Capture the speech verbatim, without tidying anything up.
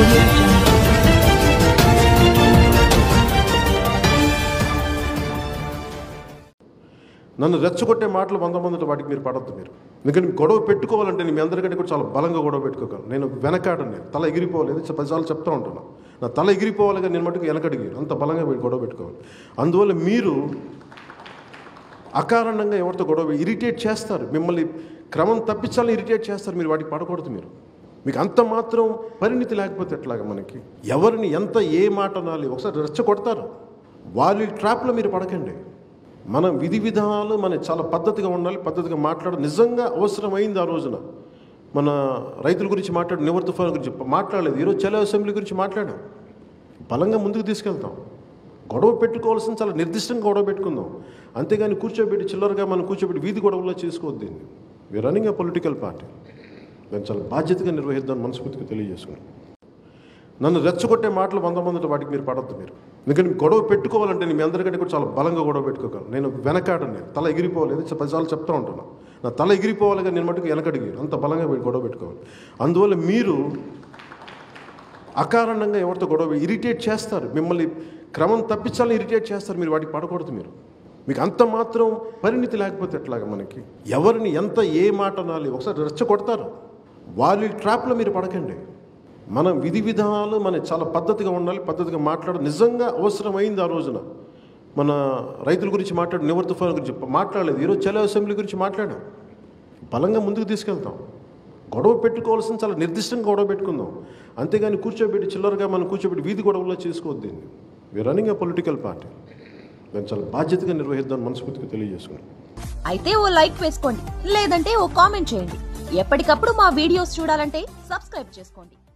audio jungle. నన్ను రెచ్చగొట్టే మాటలు వంద మంది వాటికి మీరు పడద్దు. మీరు ఎందుకంటే గొడవ పెట్టుకోవాలంటే మీ అందరికంటే కూడా చాలా బలంగా గొడవ పెట్టుకోగలను. నేను వెనకాడను, నేను తల ఎగిరిపోలేదు. పదిసార్లు చెప్తూ ఉంటాను, నా తల ఎగిరిపోవాలి కానీ నేను మటుకు వెనకడిగి అంత బలంగా గొడవ పెట్టుకోవాలి. అందువల్ల మీరు అకారణంగా ఎవరితో గొడవ ఇరిటేట్ చేస్తారు, మిమ్మల్ని క్రమం తప్పించాలని ఇరిటేట్ చేస్తారు. మీరు వాటికి పడకూడదు. మీరు మీకు అంత మాత్రం పరిణితి లేకపోతే ఎట్లాగా? మనకి ఎవరిని ఎంత ఏ మాట అనాలి ఒకసారి రెచ్చగొడతారు. వాళ్ళ ట్రాప్లో మీరు పడకండి. మన విధి విధానాలు మన చాలా పద్ధతిగా ఉండాలి, పద్ధతిగా మాట్లాడ. నిజంగా అవసరమైంది ఆ రోజున మన రైతుల గురించి మాట్లాడు, నివర్ తుఫాన్ గురించి మాట్లాడలేదు. ఈరోజు చలో అసెంబ్లీ గురించి మాట్లాడాం. బలంగా ముందుకు తీసుకెళ్తాం. గొడవ పెట్టుకోవాల్సిన చాలా నిర్దిష్టంగా గొడవ పెట్టుకుందాం. అంతేగాని కూర్చోబెట్టి చిల్లరగా మనం కూర్చోబెట్టి వీధి గొడవల్లో చేసుకోవద్దు. దీన్ని we running a political party, దాన్ని చాలా బాధ్యతగా నిర్వహిద్దాం మనస్ఫూర్తిగా తెలియజేసుకున్నాం. నన్ను రెచ్చగొట్టే మాటలు వంద మంది వాటికి మీరు పడద్దు. మీరు ఎందుకంటే గొడవ పెట్టుకోవాలంటే మీ అందరికంటే కూడా చాలా బలంగా గొడవ పెట్టుకోగలను. నేను వెనకాడను, నేను తల ఎగిరిపోలేదు. పదిసార్లు చెప్తూ ఉంటాను, నా తల ఎగిరిపోవాలి కానీ నేను మటుకు వెనకడిగి అంత బలంగా గొడవ పెట్టుకోవాలి. అందువల్ల మీరు అకారణంగా ఎవరితో గొడవ ఇరిటేట్ చేస్తారు, మిమ్మల్ని క్రమం తప్పించాలని ఇరిటేట్ చేస్తారు. మీరు వాటికి పడకూడదు. మీరు మీకు అంత మాత్రం పరిణితి లేకపోతే ఎట్లాగా? మనకి ఎవరిని ఎంత ఏ మాట అనాలి ఒకసారి రెచ్చగొడతారు. వాళ్ళ ట్రాప్లో మీరు పడకండి. మన విధి విధానాలు మన చాలా పద్ధతిగా ఉండాలి, పద్ధతిగా మాట్లాడ. నిజంగా అవసరమైంది ఆ రోజున మన రైతుల గురించి మాట్లాడు, నివర్ తుఫాన్ గురించి మాట్లాడలేదు. ఈరోజు చలో అసెంబ్లీ గురించి మాట్లాడాం. బలంగా ముందుకు తీసుకెళ్తాం. గొడవ పెట్టుకోవాల్సిన చాలా నిర్దిష్టంగా గొడవ పెట్టుకుందాం. అంతేగాని కూర్చోబెట్టి చిల్లరగా మనం కూర్చోబెట్టి వీధి గొడవల్లో చేసుకోవద్దు. దీన్ని we running a political party, దాన్ని చాలా బాధ్యతగా నిర్వహిద్దాం మనస్ఫూర్తిగా తెలియజేసుకున్నాం. అయితే ఓ లైక్ వేసుకోండి, లేదంటే ఓ కామెంట్ చేయండి. ఎప్పటికప్పుడు మా వీడియోస్ చూడాలంటే సబ్స్క్రైబ్ చేసుకోండి.